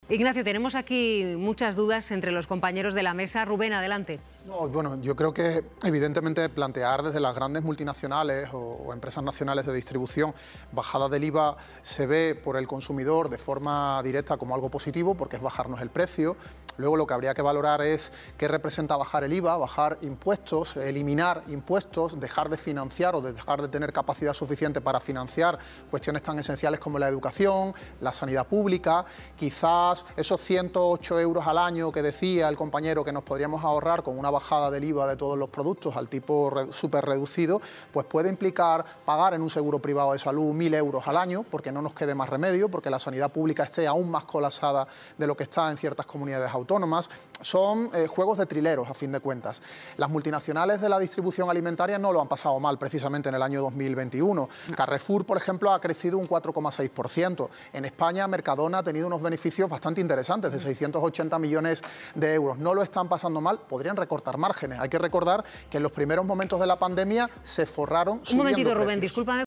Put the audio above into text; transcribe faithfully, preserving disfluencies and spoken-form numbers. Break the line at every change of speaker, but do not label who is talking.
Ignacio, tenemos aquí muchas dudas entre los compañeros de la mesa. Rubén, adelante.
No, bueno, yo creo que evidentemente plantear desde las grandes multinacionales o, o empresas nacionales de distribución bajada del I V A se ve por el consumidor de forma directa como algo positivo porque es bajarnos el precio. Luego lo que habría que valorar es qué representa bajar el I V A, bajar impuestos, eliminar impuestos, dejar de financiar o de dejar de tener capacidad suficiente para financiar cuestiones tan esenciales como la educación, la sanidad pública. Quizás esos ciento ocho euros al año que decía el compañero que nos podríamos ahorrar con una bajada del I V A de todos los productos al tipo súper reducido, pues puede implicar pagar en un seguro privado de salud mil euros al año, porque no nos quede más remedio, porque la sanidad pública esté aún más colapsada de lo que está en ciertas comunidades autónomas. Son eh, juegos de trileros, a fin de cuentas. Las multinacionales de la distribución alimentaria no lo han pasado mal, precisamente en el año dos mil veintiuno. Carrefour, por ejemplo, ha crecido un cuatro coma seis por ciento. En España, Mercadona ha tenido unos beneficios bastante interesantes, de seiscientos ochenta millones de euros. No lo están pasando mal, podrían recortar márgenes. Hay que recordar que en los primeros momentos de la pandemia se forraron subiendo
Un momentito,
precios.
Rubén, discúlpame.